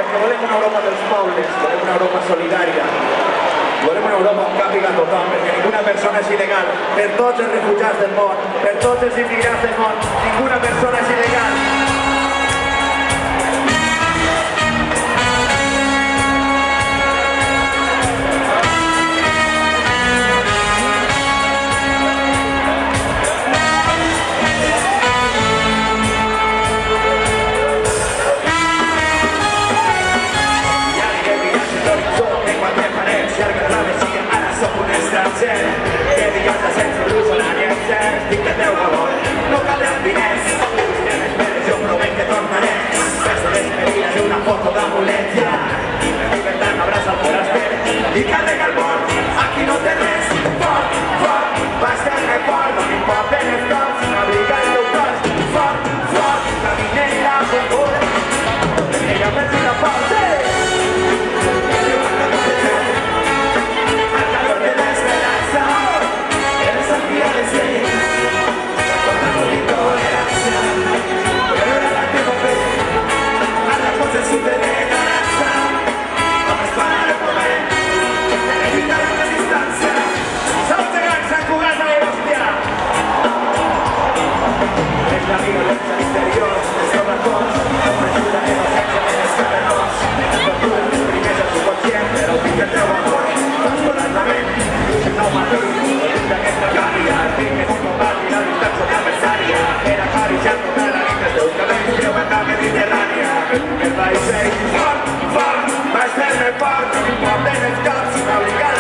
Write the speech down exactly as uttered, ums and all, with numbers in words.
perquè volem una Europa dels pobles, volem una Europa solidària, volem una Europa on càpiga tothom, perquè ninguna persona és il·legal, per tots els refugiats del món, per tots els immigrants del món, ninguna persona és il·legal. Que billota sense luz a l'àrea, estic de teu valor, no calen diners, si em esperes jo promet que tornaré, fes de despedida i una foto d'amulet, ja, i la llibertat m'abraça al foraster, i carrega el món, aquí no té res, fort, fort, va ser-me fort, no m'importen els cops, m'abriga el teu cos, fort, fort, caminera, per poder, ella pensi la fort, sí! Fort, fort, va ser-me fort, no m'importen els cops, m'ha obligat